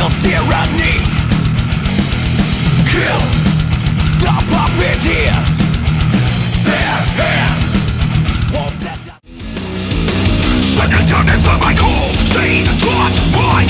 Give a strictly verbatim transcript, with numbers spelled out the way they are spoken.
Kill tyranny. Kill the puppeteers. Their hands won't set down. Second turn into my cold. See thoughts by